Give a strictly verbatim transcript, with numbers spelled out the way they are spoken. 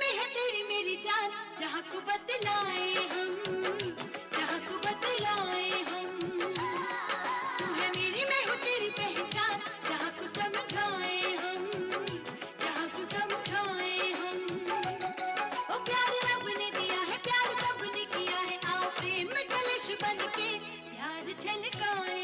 है तेरी मेरी जान, जहाँ को बतलाए हम, जहाँ को बतलाए हम। तू है मेरी, मैं हूँ तेरी पहचान, जहाँ को समझाए हम, जहाँ को समझाए हम। ओ प्यार रब ने दिया है, प्यार सबने किया है, आओ प्रेम कलश बन के प्यार छलकाए।